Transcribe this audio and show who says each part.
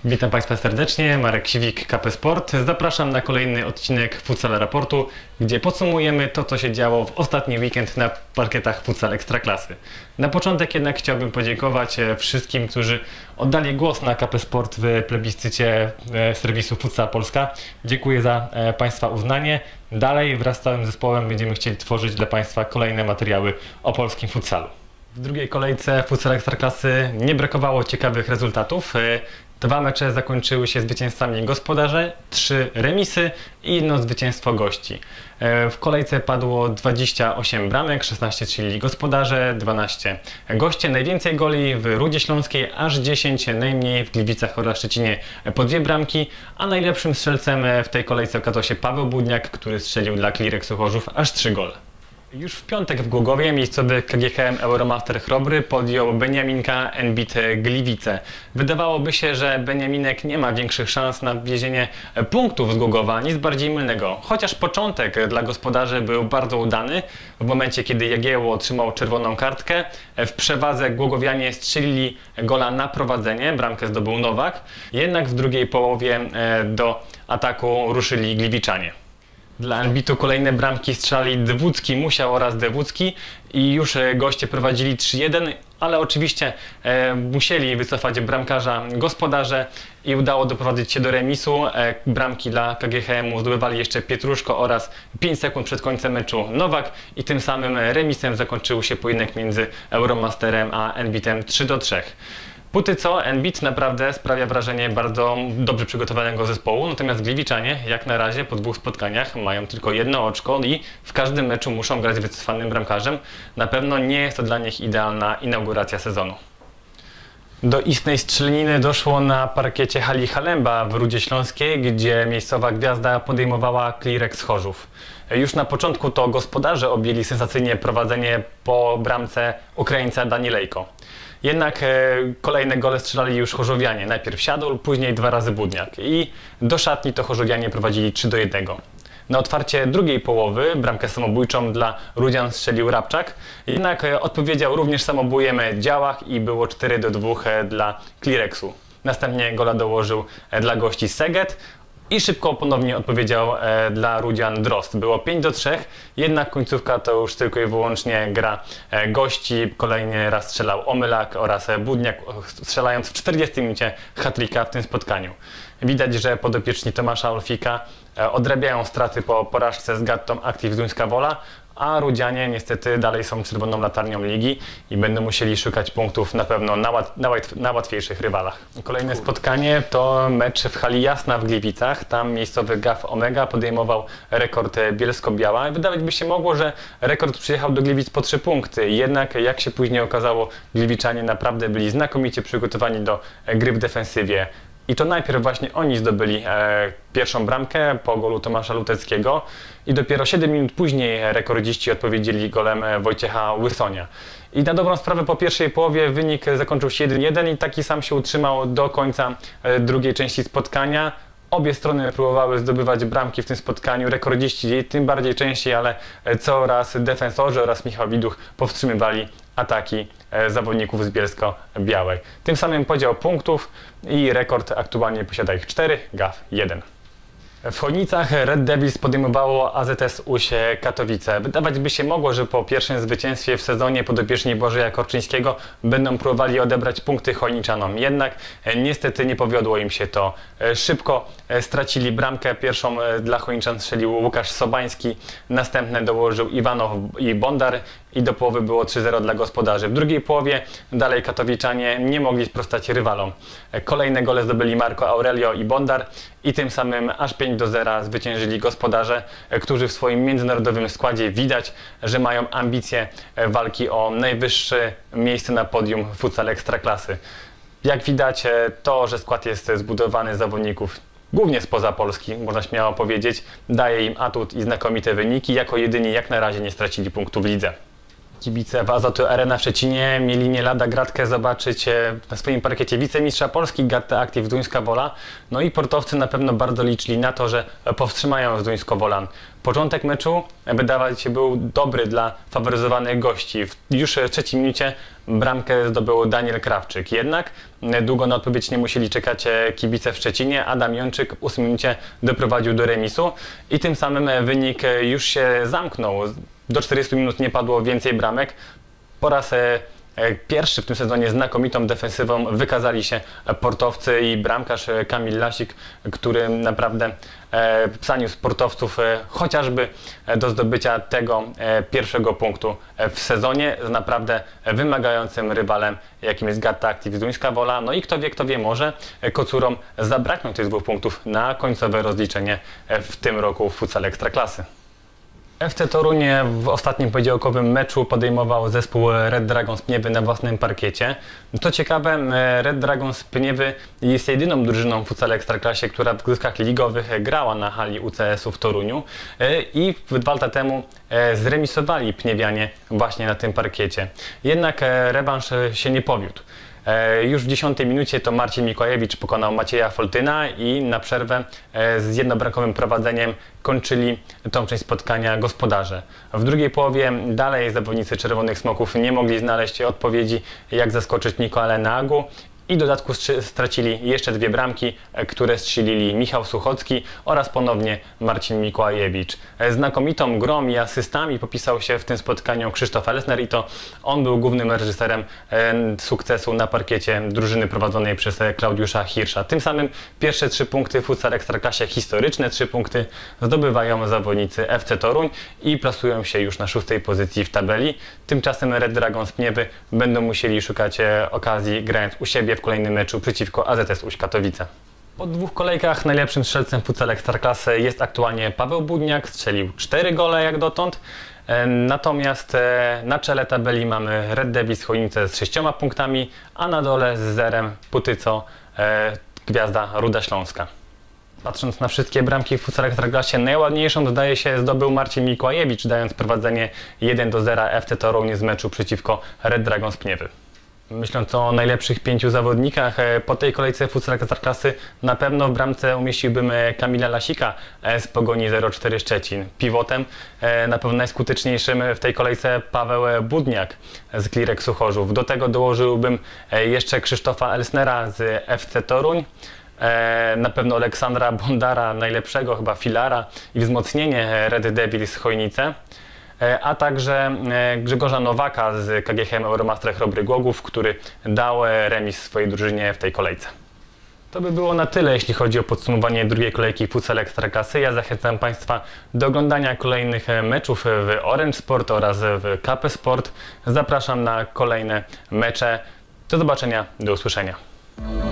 Speaker 1: Witam Państwa serdecznie, Marek Siwik, KP Sport. Zapraszam na kolejny odcinek Futsal Raportu, gdzie podsumujemy to, co się działo w ostatni weekend na parkietach Futsal Ekstraklasy. Na początek jednak chciałbym podziękować wszystkim, którzy oddali głos na KP Sport w plebiscycie serwisu Futsal Polska. Dziękuję za Państwa uznanie. Dalej wraz z całym zespołem będziemy chcieli tworzyć dla Państwa kolejne materiały o polskim futsalu. W drugiej kolejce Futsal Ekstraklasy nie brakowało ciekawych rezultatów. 2 mecze zakończyły się zwycięstwami gospodarze, 3 remisy i 1 zwycięstwo gości. W kolejce padło 28 bramek, 16 strzelili gospodarze, 12 goście. Najwięcej goli w Rudzie Śląskiej, aż 10, najmniej w Gliwicach oraz Szczecinie po 2 bramki, a najlepszym strzelcem w tej kolejce okazał się Paweł Budniak, który strzelił dla Klireksu Chorzów aż 3 gole. Już w piątek w Głogowie miejscowy KGHM Euromaster Chrobry podjął Beniaminka NBIT Gliwice. Wydawałoby się, że Beniaminek nie ma większych szans na wiezienie punktów z Głogowa, nic bardziej mylnego. Chociaż początek dla gospodarzy był bardzo udany. W momencie, kiedy Jagiełło otrzymał czerwoną kartkę, w przewadze Głogowianie strzelili gola na prowadzenie, bramkę zdobył Nowak. Jednak w drugiej połowie do ataku ruszyli Gliwiczanie. Dla NBIT-u kolejne bramki strzelali Dwódzki, Musiał oraz Dewódzki i już goście prowadzili 3-1, ale oczywiście musieli wycofać bramkarza gospodarze i udało doprowadzić się do remisu. Bramki dla KGHM-u zdobywali jeszcze Pietruszko oraz 5 sekund przed końcem meczu Nowak i tym samym remisem zakończył się pojedynek między Euromasterem a NBIT-em 3-3. Póki co NBIT naprawdę sprawia wrażenie bardzo dobrze przygotowanego zespołu, natomiast Gliwiczanie jak na razie po 2 spotkaniach mają tylko 1 oczko i w każdym meczu muszą grać z wycofanym bramkarzem. Na pewno nie jest to dla nich idealna inauguracja sezonu. Do istnej strzelaniny doszło na parkiecie hali Halemba w Rudzie Śląskiej, gdzie miejscowa gwiazda podejmowała Klereks Chorzów. Już na początku to gospodarze objęli sensacyjnie prowadzenie po bramce Ukraińca Danilejko. Jednak kolejne gole strzelali już chorzowianie. Najpierw Siadul, później 2 razy Budniak. I do szatni to chorzowianie prowadzili 3-1. Na otwarcie drugiej połowy bramkę samobójczą dla Rudzian strzelił Rabczak. Jednak odpowiedział również samobójem Działach i było 4-2 dla Klereksu. Następnie gola dołożył dla gości Seget. I szybko ponownie odpowiedział dla Rudzian Drozd. Było 5-3, jednak końcówka to już tylko i wyłącznie gra gości. Kolejny raz strzelał Omylak oraz Budniak, strzelając w 40 minucie hat-tricka w tym spotkaniu. Widać, że podopieczni Tomasza Olfika odrabiają straty po porażce z Gattą Active Zduńska Wola, a Rudzianie niestety dalej są czerwoną latarnią ligi i będą musieli szukać punktów na pewno na łatwiejszych rywalach. Kolejne spotkanie to mecz w hali Jasna w Gliwicach. Tam miejscowy GAF Omega podejmował Rekord Bielsko-Biała. Wydawać by się mogło, że Rekord przyjechał do Gliwic po 3 punkty. Jednak jak się później okazało, Gliwiczanie naprawdę byli znakomicie przygotowani do gry w defensywie. I to najpierw właśnie oni zdobyli pierwszą bramkę po golu Tomasza Luteckiego i dopiero 7 minut później rekordziści odpowiedzieli golem Wojciecha Łysonia. I na dobrą sprawę po pierwszej połowie wynik zakończył się 1-1 i taki sam się utrzymał do końca drugiej części spotkania. Obie strony próbowały zdobywać bramki w tym spotkaniu, rekordziści tym bardziej częściej, ale coraz defensorzy oraz Michał Widuch powstrzymywali ataki zawodników z Bielsko-Białej. Tym samym podział punktów i Rekord aktualnie posiada ich 4, GAF 1. W Chojnicach Red Devils podejmowało AZS Uś Katowice. Wydawać by się mogło, że po pierwszym zwycięstwie w sezonie podopieczni Bożeja Korczyńskiego będą próbowali odebrać punkty Chojniczanom. Jednak niestety nie powiodło im się to. Szybko stracili bramkę. Pierwszą dla Chojniczan strzelił Łukasz Sobański, następne dołożył Iwanow i Bondar i do połowy było 3-0 dla gospodarzy. W drugiej połowie dalej katowiczanie nie mogli sprostać rywalom. Kolejne gole zdobyli Marco Aurelio i Bondar i tym samym aż 5-0 zwyciężyli gospodarze, którzy w swoim międzynarodowym składzie widać, że mają ambicje walki o najwyższe miejsce na podium futsal ekstraklasy. Jak widać, to, że skład jest zbudowany z zawodników głównie spoza Polski, można śmiało powiedzieć, daje im atut i znakomite wyniki. Jako jedyni jak na razie nie stracili punktu w lidze. Kibice w Azoty Arena w Szczecinie mieli nie lada gratkę zobaczyć na swoim parkiecie wicemistrza Polski Gatta Active Zduńska Wola. No i portowcy na pewno bardzo liczyli na to, że powstrzymają Zduńsko Wolan. Początek meczu wydawać się był dobry dla faworyzowanych gości. Już w trzeciej minucie bramkę zdobył Daniel Krawczyk. Jednak długo na odpowiedź nie musieli czekać kibice w Szczecinie. Adam Jączyk w 8 minucie doprowadził do remisu i tym samym wynik już się zamknął. Do 40 minut nie padło więcej bramek. Po raz pierwszy w tym sezonie znakomitą defensywą wykazali się portowcy i bramkarz Kamil Lasik, który naprawdę zaniósł sportowców chociażby do zdobycia tego pierwszego punktu w sezonie z naprawdę wymagającym rywalem, jakim jest Garda Active z Duńska Wola. No i kto wie, może Kocurom zabrakną tych 2 punktów na końcowe rozliczenie w tym roku w futsal Ekstraklasy. FC Toruń w ostatnim poniedziałkowym meczu podejmował zespół Red Dragons Pniewy na własnym parkiecie. Co ciekawe, Red Dragons Pniewy jest jedyną drużyną w futsal Ekstraklasie, która w rozgrywkach ligowych grała na hali UCS-u w Toruniu i 2 lata temu zremisowali pniewianie właśnie na tym parkiecie. Jednak rewanż się nie powiódł. Już w 10 minucie to Marcin Mikołajewicz pokonał Macieja Foltyna i na przerwę z jednobramkowym prowadzeniem kończyli tą część spotkania gospodarze. W drugiej połowie dalej zawodnicy Czerwonych Smoków nie mogli znaleźć odpowiedzi, jak zaskoczyć Nicole Nagu. I w dodatku stracili jeszcze 2 bramki, które strzelili Michał Suchocki oraz ponownie Marcin Mikołajewicz. Znakomitą grą i asystami popisał się w tym spotkaniu Krzysztof Elsner i to on był głównym reżyserem sukcesu na parkiecie drużyny prowadzonej przez Klaudiusza Hirscha. Tym samym pierwsze 3 punkty w futsal Ekstraklasie, historyczne 3 punkty, zdobywają zawodnicy FC Toruń i plasują się już na 6. pozycji w tabeli. Tymczasem Red Dragons Pniewy będą musieli szukać okazji, grając u siebie w kolejnym meczu przeciwko AZS Łódź Katowice. Po 2 kolejkach najlepszym strzelcem futsal Ekstraklasy jest aktualnie Paweł Budniak, strzelił 4 gole jak dotąd. Natomiast na czele tabeli mamy Red Devils Chojnice z 6 punktami, a na dole z zerem Putyco Gwiazda Ruda Śląska. Patrząc na wszystkie bramki w futsal Ekstraklasie, najładniejszą zdaje się zdobył Marcin Mikołajewicz, dając prowadzenie 1-0 FC Toruń z meczu przeciwko Red Dragons Pniewy. Myśląc o najlepszych 5 zawodnikach po tej kolejce futsal Ekstraklasy, na pewno w bramce umieściłbym Kamila Lasika z Pogoni 04 Szczecin. Pivotem na pewno najskuteczniejszym w tej kolejce Paweł Budniak z Klirek Suchorzów. Do tego dołożyłbym jeszcze Krzysztofa Elsnera z FC Toruń. Na pewno Aleksandra Bondara, najlepszego chyba filara i wzmocnienie Red Devils Chojnice. A także Grzegorza Nowaka z KGHM Euromaster Chrobry Głogów, który dał remis swojej drużynie w tej kolejce. To by było na tyle, jeśli chodzi o podsumowanie drugiej kolejki futsal Ekstraklasy. Ja zachęcam Państwa do oglądania kolejnych meczów w Orange Sport oraz w KP Sport. Zapraszam na kolejne mecze. Do zobaczenia, do usłyszenia.